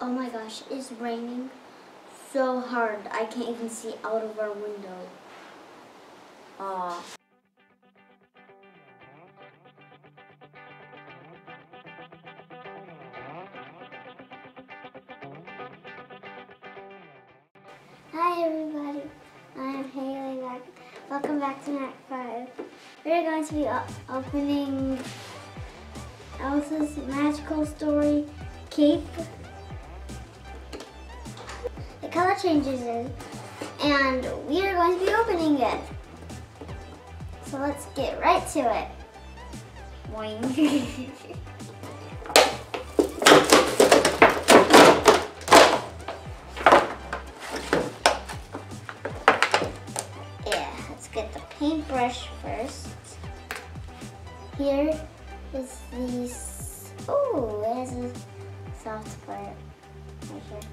Oh my gosh, it's raining so hard. I can't even see out of our window. Aw. Hi everybody, I'm Haley. Welcome back to Night 5. We're going to be opening Elsa's Magical Story Cape. The color changes it, and we are going to be opening it. So let's get right to it. Boing. Get the paintbrush first. Here is these. Oh, it has a soft part right here.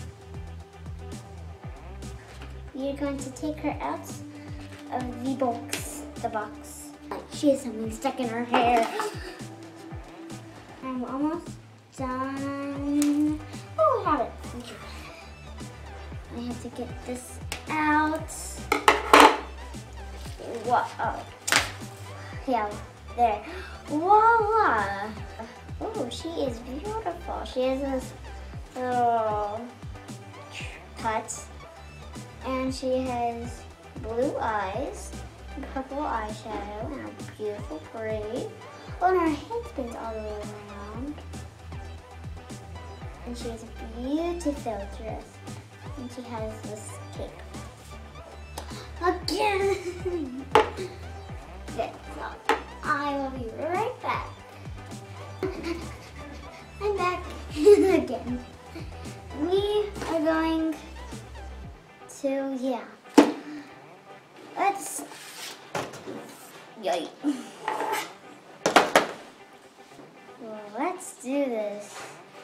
We are going to take her out of the box. She has something stuck in her hair. I'm almost done. Oh, I have it. Okay. I have to get this out. Whoa. Yeah, there. Voila! Oh, she is beautiful. She has this little cut, and she has blue eyes, purple eyeshadow, and a beautiful braid. Oh, and her head spins all the way around. And she has a beautiful dress, and she has this cape. Again! Okay, so I will be right back. I'm back again. We are going to, let's, yay. Well, let's do this.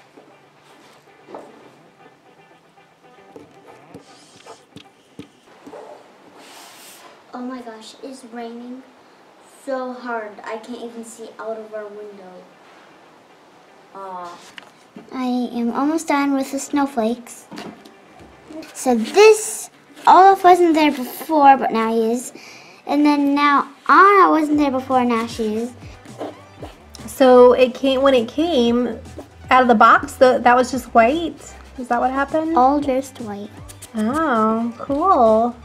Oh my gosh, it's raining so hard. I can't even see out of our window. Aw. I am almost done with the snowflakes. So this, Olaf wasn't there before, but now he is. And then now Anna wasn't there before, now she is. So when it came out of the box, that was just white? Is that what happened? All just white. Oh, cool.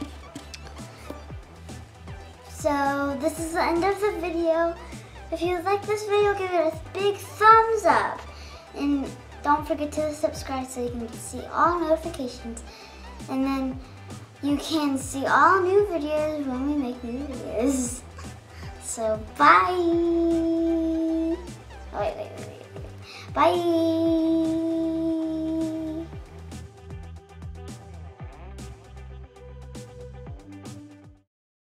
So this is the end of the video. If you like this video, give it a big thumbs up. And don't forget to subscribe so you can see all notifications. And then you can see all new videos when we make new videos. So bye. Wait. Bye.